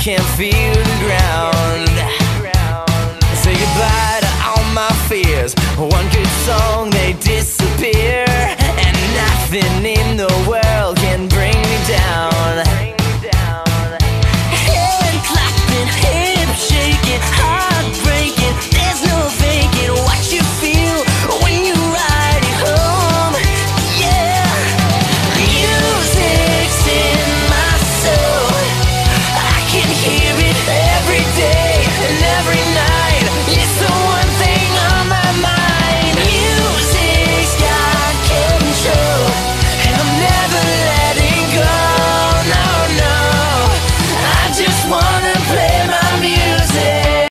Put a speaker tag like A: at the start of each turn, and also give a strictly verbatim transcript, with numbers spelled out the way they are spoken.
A: can feel the ground. Say goodbye to all my fears. One good song, they disappear, and nothing